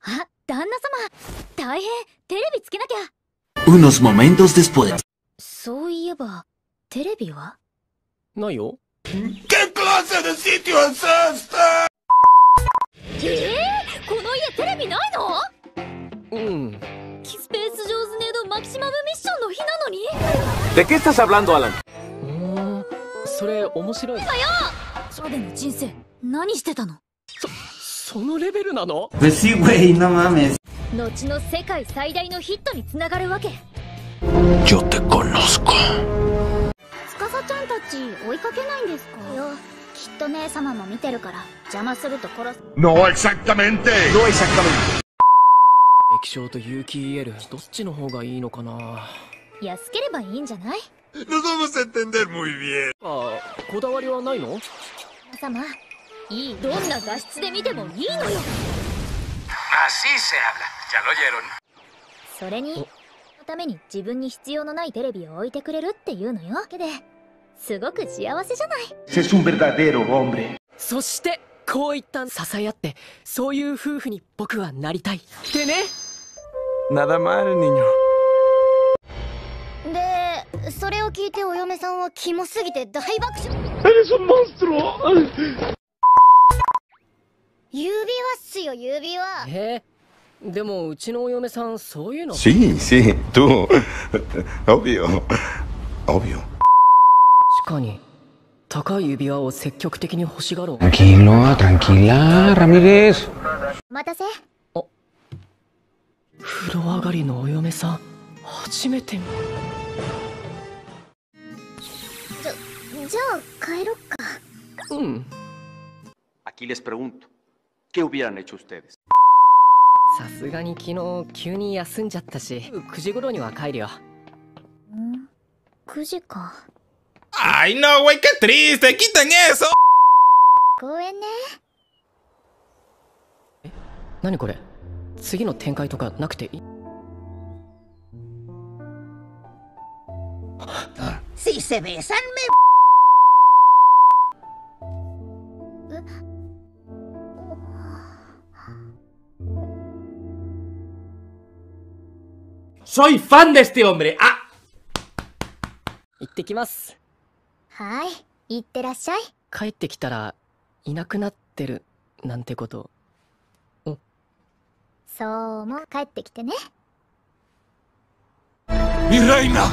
あ、旦那様、大変、テレビつけなきゃ。 Unos momentos después. そういえば、テレビはないよ。 ¿Qué clase de sitio es este? この家テレビないの？ うん。 スペース・ジョーズ・ネード・マキシマム・ミッションの日なのに。 ¿De qué estás hablando, Alan? それ面白い。 それでの人生、何してたの？ そのレベルなの？ Pues sí, güey, no mames. 後の世界最大のヒットにつながるわけ。 Yo te conozco. つかさちゃんたち追いかけないんですかよ。きっと姉様も見てるから邪魔すると殺す。 No exactamente. No exactamente. 液晶と有機 EL どっちの方がいいのかな。 安ければいいんじゃない？ Nos vamos a entender muy bien. あ、こだわりはないの？ 姉様、いい、どんな画質で見てもいいのよ。 Así se habla. Ya lo oyeron. それに、そのために自分に必要のないテレビを置いてくれるっていうのよ。けですごく幸せじゃない。 Es un verdadero hombre. そしてこういった支え合ってそういう夫婦に僕はなりたいってね。 Nada mal, niño. で、それを聞いてお嫁さんはキモすぎて大爆笑。 ¡Eres un monstruo! 指輪っすよ、指輪。 でもうちのお嫁さんそういうの。 Sí, sí, tú. Obvio. Obvio. 確かに高い指輪を積極的に欲しがろう。 Tranquilo, tranquila, Ramírez. お待たせ。 風呂上がりのお嫁さん初めて見。 じゃあ帰ろっか。 うん。 Aquí les pregunto, ¿qué hubieran hecho ustedes? さすがに昨日急に休んじゃったし9時頃には帰るよ。 9時か。 ¡Ay, no, güey! ¡Qué triste! ¡Quiten eso! 公園ね。 何これ？次の展開とかなくていい？ Si se besan, me... Soy fan de este hombre. ¡Ah! 行ってきます。 はい、いってらっしゃい。 帰ってきたらいなくなってるなんてこと。 そうも帰ってきてね。 ¡Mi reina!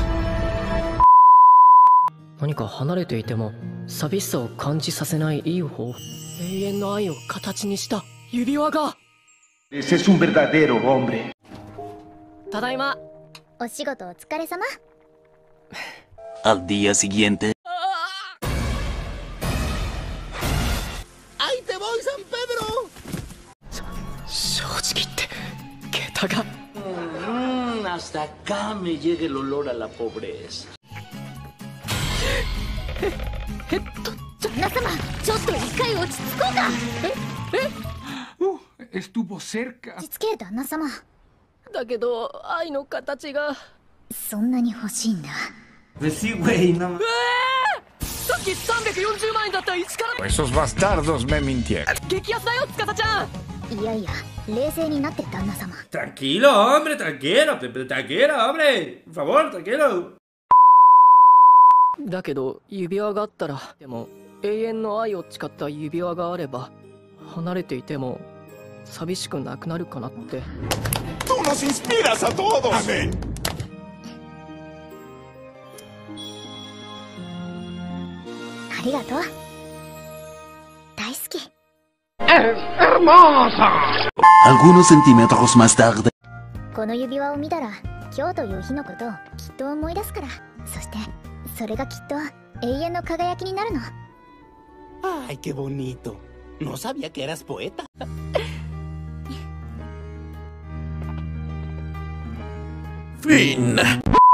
何か離れていても寂しさを感じさせないいい方法。永遠の愛を形にした指輪が。 Ese es un verdadero hombre. ただいま。 お仕事お疲れ様。 Al día siguiente. ¡Ahí te voy, San Pedro! 正直言って桁が。 Hasta acá me llega el olor a la pobreza. 旦那様、ちょっと一回落ち着こうか。 Estuvo cerca. 落ち着け、旦那様。 だけど愛の形が。 そんなに欲しいんだ。 Pues sí, güey, no mames. さっき340万円だった1から。 Esos bastardos me mintieron. 激安だよ司ちゃん。 いやいや、冷静になって旦那様。 Tranquilo, hombre, tranquilo, tranquilo, hombre. Por favor, tranquilo. だけど指輪があったら。でも永遠の愛を誓った指輪があれば離れていても寂しくなくなるかなって。 ¡Tú nos inspiras a todos! ¡Amén! ありがとう。大好き。 Algunos centímetros más tarde. この指輪を見たら今日という日のことをきっと思い出すから。そしてそれがきっと永遠の輝きになるの。 Ay, qué bonito. No sabía que eras poeta. Fin.